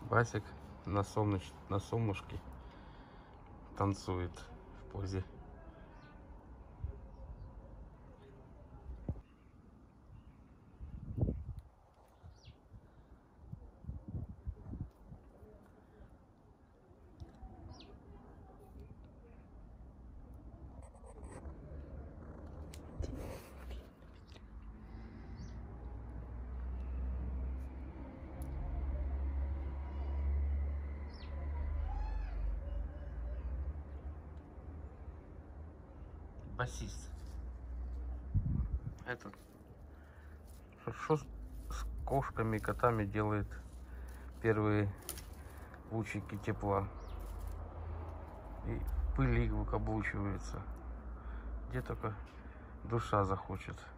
Басик на солнышке танцует в позе. Басист. Этот что с кошками и котами делает первые лучики тепла. И пыль их выкаблучивается. Где только душа захочет.